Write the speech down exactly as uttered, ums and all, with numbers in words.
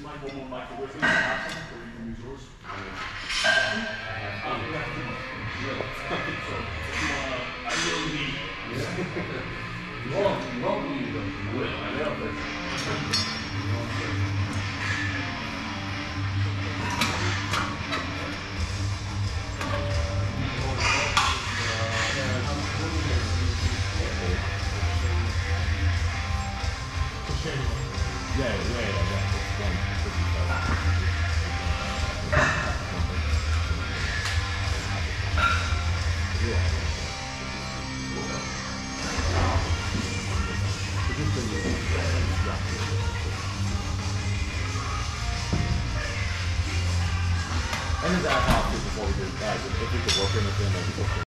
mic, one more mic with it, or you can use yours. Um, we have too much. Really? So, if you wanna, I really need. You won't, you won't need them. You will. I know this. Yeah, yeah, yeah, yeah. And his ad hoc before we did, guys, if we could work in with him,